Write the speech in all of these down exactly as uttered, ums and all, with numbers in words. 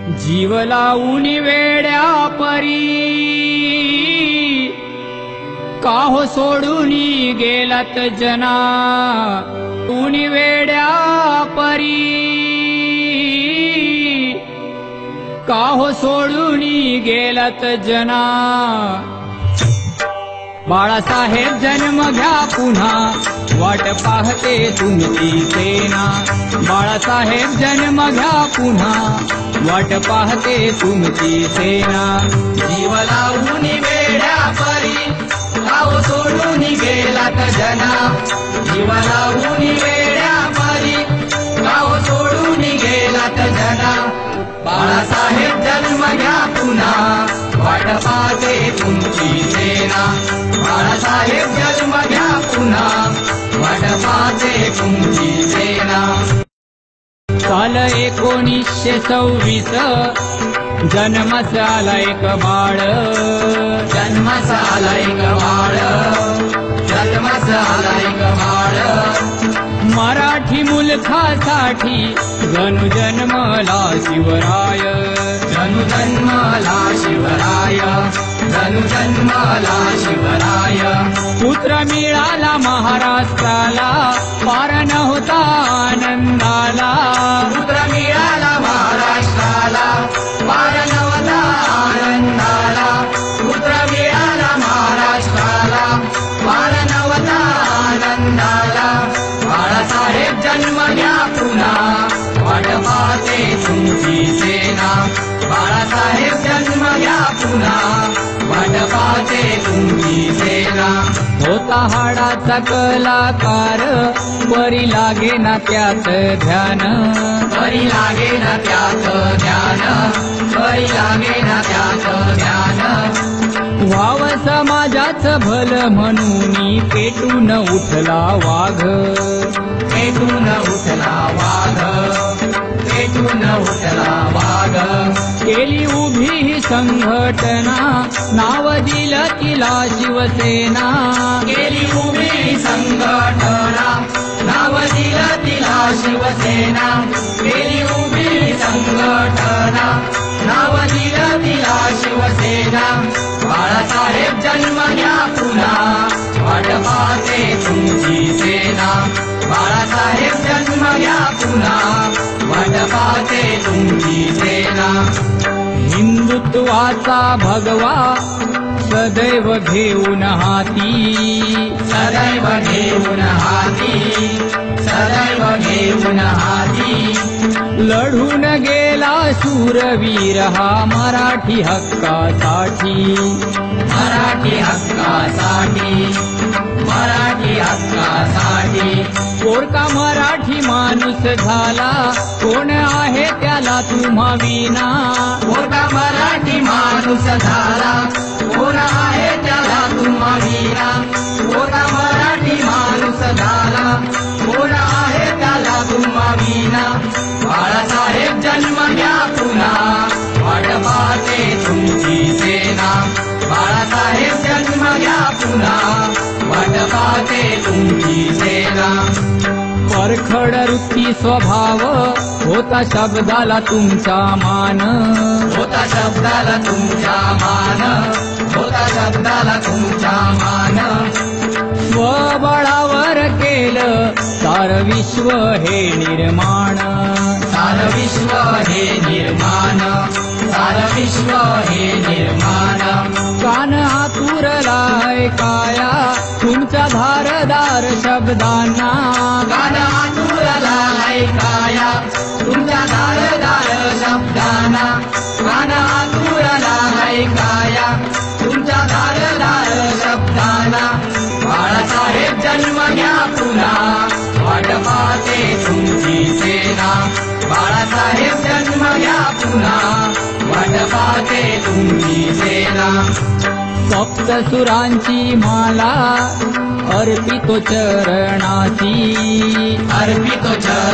जीव लावून वेड्या परी काहो सोडून गेलात जना उनी वेड्या परी काहो सोडून गेलात जना बाळासाहेब जन्म घ्या पुन्हा वाट पाहते तुमची सेना बाळासाहेब जन्म घ्या पुन्हा वाट पाहते तुमची सेना जीव लावून वेड्या परी काहो सोडून गेलात जना जीव लावून वेड्या परी काहो सोडून गेलात जना बाळासाहेब जन्म घ्या पुन्हा वाट पाहते तुमची सेना बाळासाहेब जन्म घ्या पुन्हा वाट पाहते तुमची सेना साल एकोणीसशे सव्वीस जन्मास आला एक बाळ जन्मास आला एक बाळ जन्मास आला एक बाळ मराठी मुलखासाठी जणू जन्मला शिवराय जणू जन्मला शिवराय जणू जन्मला शिवराय पुत्र मिळाला महाराष्ट्राला पार नव्हता आनंदाला पुत्र मिळाला महाराष्ट्राला पार नव्हता आनंदाला पुत्र मिळाला महाराष्ट्राला पार नव्हता आनंदाला बाळासाहेब जन्म घ्या पुन्हा वाट पाहते तुमची सेना बाळासाहेब जन्म घ्या पुन्हा वाट पाहते तुमची सेना होता हाडाचा कलाकार परी लागे ना त्यात ध्यान परी लागे ना त्यात ध्यान परी लागे ना त्यात ध्यान व्हाव समाजाचं भल म्हणून पेटून उठला वाघ पेटून उठला वाघ पेटून उठला वाघ केली उभी ही संघटना नाव दिलं तिला शिवसेना केली उभी संघटना नाव दिलं तिला शिवसेना केली उभी संघटना नाव दिलं तिला शिवसेना बाळासाहेब जन्म घ्या पुन्हा वाट पाहते तुमची सेना बाळासाहेब जन्म घ्या पुन्हा वाट पाहते तुमची सेना हिंदुत्वाचा भगवा सदैव घेऊन हाती सदैव घेऊन हाती सदैव घेऊन हाती लढून गेला शूरवीर हा मराठी हक्कासाठी मराठी हक्कासाठी मराठी हक्कासाठी पोरका मराठी माणूस झाला कोण आहे त्याला तुम्हा विना मोठा मराठी माणूस झाला कोण आहे त्याला तुम्हा विना मोठा मराठी माणूस झाला कोण आहे त्याला तुम्हा विना बाळासाहेब जन्म घ्या पुन्हा वाट पाहते तुमची सेना बाळासाहेब जन्म घ्या पुन्हा वाट पाहते तुमची सेना परखड वृत्ती स्वभाव होता शब्दाला तुमचा मान होता शब्दाला तुमचा मान होता शब्दाला तुमचा मान स्वबळावर केलं सार विश्व हे निर्माण सार विश्व हे निर्माण सार विश्व हे निर्माण कान आतुरला ऐकाया तुमच्या धारदार शब्दांना गान आतुरला ऐकाया तुमच्या धारदार शब्दांना गान आतुरला ऐकाया तुमच्या धारदार शब्दांना बाळासाहेब जन्म घ्या पुन्हा वाट पाहते तुमची सेना बाळासाहेब जन्म घ्या पुन्हा वाट पाहते तुमची सेना सप्तसुरांची माला अर्पितो चरणासी अर्पितो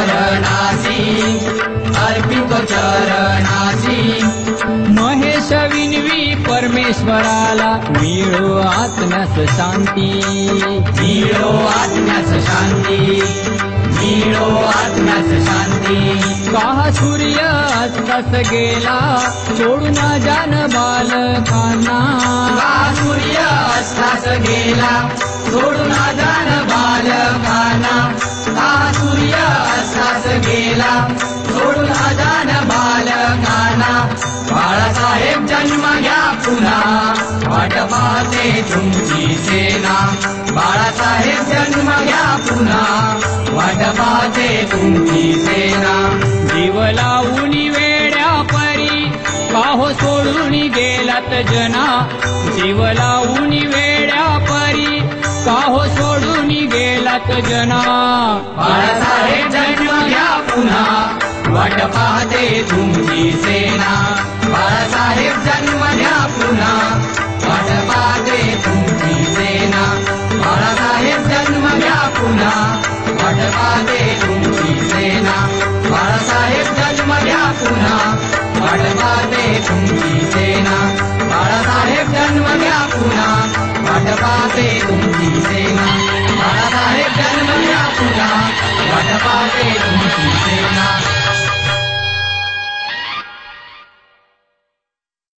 चरणासी अर्पितो चरणासी महेश विनवी परमेश्वराला मिळो आत्म्यास शांती मिळो आत्म्यास शांती मिळो आत्म्यास शांती. का सूर्य अस्तास गेला सोडून जान बालकांना. का सूर्य अस्तास गेला सोडून जान बालकांना. का सूर्य अस्तास गेला सोडून जान बालकांना. बाळासाहेब जन्म घ्या पुन्हा वाट पाहते तुमची सेना. बाळासाहेब जन्म घ्या पुन्हा वाट पाहते तुमची सेना. जीव लावून वेड्या परी काहो सोडून गेलात जना. जीव लावून वेड्या परी काहो सोडून गेलात जना. बाळासाहेब जन्म घ्या पुन्हा वाट पाहते तुमची सेना. बाळासाहेब जन्म घ्या पुन्हा वाट पाहते तुमची सेना. बाळासाहेब जन्म घ्या पुन्हा वाट पाहते तुमची सेना. बाळासाहेब जन्म घ्या पुन्हा वाट पाहते तुमची सेना. बाळासाहेब जन्म घ्या पुन्हा वाट पाहते